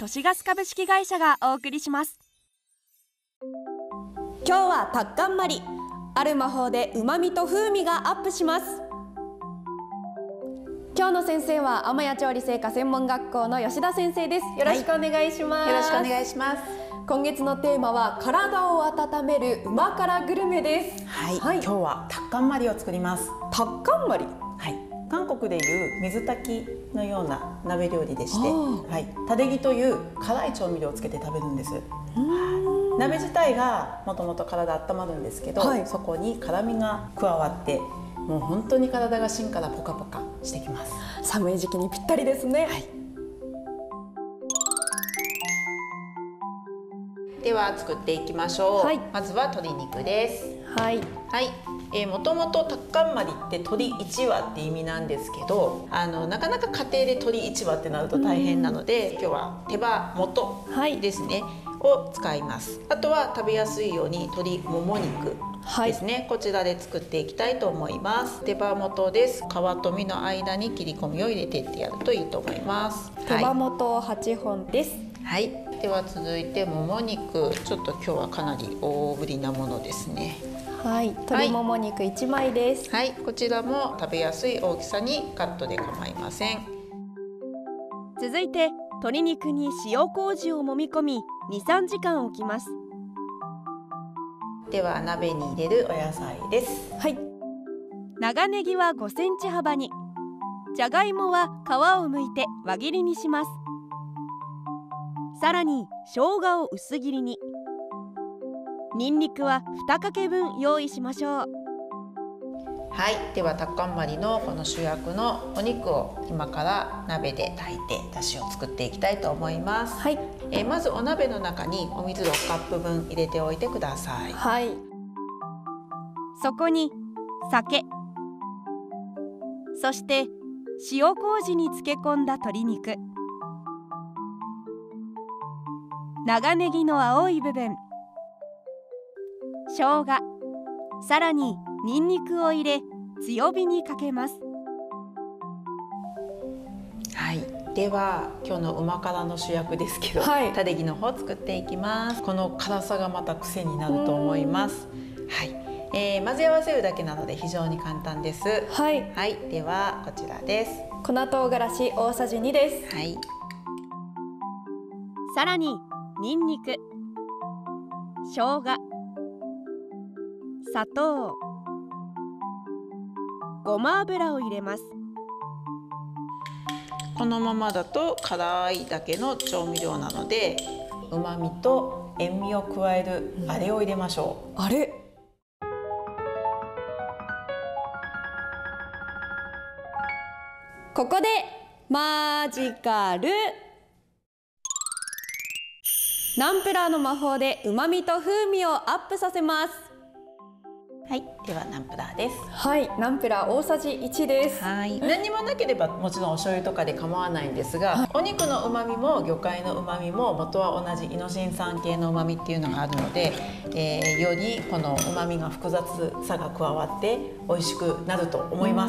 都市ガス株式会社がお送りします。 今日はタッカンマリ、ある魔法で旨味と風味がアップします。今日の先生は天谷調理製菓専門学校の吉田先生です。よろしくお願いします。 よろしくお願いします。 今月のテーマは体を温める旨辛グルメです。 はい、今日はタッカンマリを作ります。 タッカンマリ、 はい、韓国でいう水炊きのような鍋料理でして、はい、タデギという辛い調味料をつけて食べるんです。鍋自体がもともと体温まるんですけど、そこに辛みが加わってもう本当に体が芯からポカポカしてきます。 寒い時期にぴったりですね。 では作っていきましょう。まずは鶏肉です。もともとタッカンマリって鶏1羽って意味なんですけど、なかなか家庭で鶏1羽ってなると大変なので、今日は手羽元ですね、を使います。あとは食べやすいように鶏もも肉ですね、こちらで作っていきたいと思います。手羽元です。皮と身の間に切り込みを入れていってやるといいと思います。 手羽元8本です。 では続いてもも肉、ちょっと今日はかなり大ぶりなものですね。 鶏もも肉1枚です。 こちらも食べやすい大きさにカットで構いません。 続いて鶏肉に塩麹を揉み込み 2,3 時間置きます。 では鍋に入れるお野菜です。 長ネギは5センチ幅に、じゃがいもは皮を剥いて輪切りにします。さらに生姜を薄切りに、にんにくは2かけ分用意しましょう。 ではタッカンマリのこの主役のお肉を今から鍋で炊いて出汁を作っていきたいと思います。まずお鍋の中にお水6カップ分入れておいてください。 そこに酒、そして塩麹に漬け込んだ鶏肉、長ネギの青い部分、生姜、さらにニンニクを入れ強火にかけます。 では今日の旨辛の主役ですけど、タデギの方を作っていきます。この辛さがまた癖になると思います。混ぜ合わせるだけなので非常に簡単です。ではこちらです。 粉唐辛子大さじ2です。 さらにニンニク、生姜、砂糖、ごま油を入れます。 このままだと辛いだけの調味料なので、旨味と塩味を加えるあれを入れましょう。 あれ、ここでマジカル。ナンプラーの魔法で旨味と風味をアップさせます。 ではナンプラーです。 ナンプラー大さじ1です。 何にもなければもちろんお醤油とかで構わないんですが、お肉の旨味も魚介の旨味も元は同じイノシン酸系の旨味っていうのがあるので、よりこの旨味が複雑さが加わって美味しくなると思います。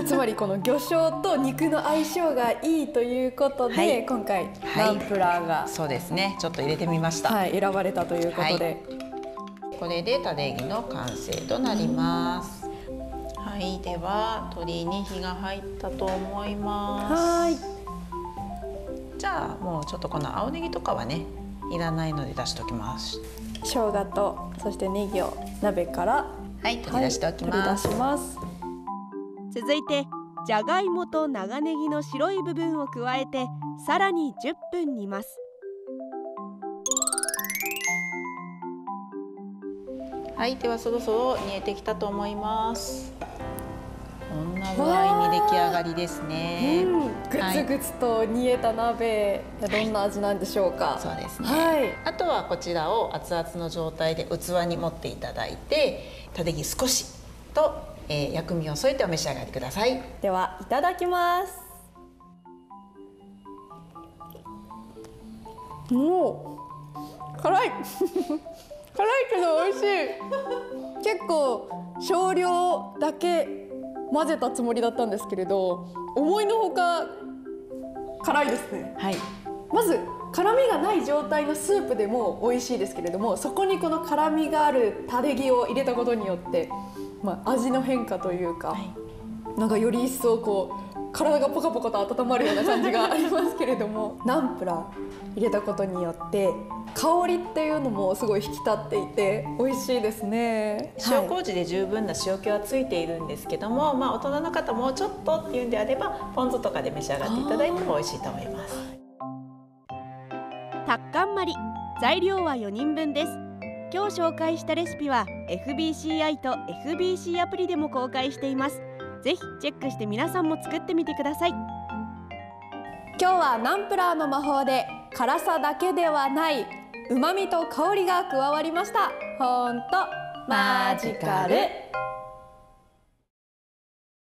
つまりこの魚醤と肉の相性がいいということで、今回ナンプラーが、 そうですね、ちょっと入れてみました。 選ばれたということで、 これでタデギの完成となります。では鶏に火が入ったと思います。じゃあもうちょっとこの青ネギとかはねいらないので出しておきます。 生姜とそしてネギを鍋から取り出しておきます。 続いてじゃがいもと長ネギの白い部分を加えてさらに10分煮ます。 ではそろそろ煮えてきたと思います。こんな具合に出来上がりですね。 ぐつぐつと煮えた鍋、どんな味なんでしょうか。 そうですね。あとはこちらを熱々の状態で器に盛っていただいて、タデギ少しと、薬味を添えてお召し上がりください。 ではいただきます。もう辛い辛いけど美味しい。結構少量だけ混ぜたつもりだったんですけれど、思いのほか辛いですね。 まず辛みがない状態のスープでも美味しいですけれども、そこにこの辛みがあるタレギを入れたことによって、味の変化というか、なんかより一層こう体がポカポカと温まるような感じがありますけれどもナンプラー入れたことによって香りっていうのもすごい引き立っていて美味しいですね。 塩麹で十分な塩気はついているんですけども、大人の方もうちょっとっていうんであればポン酢とかで召し上がっていただいても美味しいと思います。 タッカンマリ、材料は4人分です。今日紹介したレシピは FBCI と FBC アプリでも公開しています。ぜひチェックして皆さんも作ってみてください。 今日はナンプラーの魔法で辛さだけではない旨味と香りが加わりました。ほんとマジカル。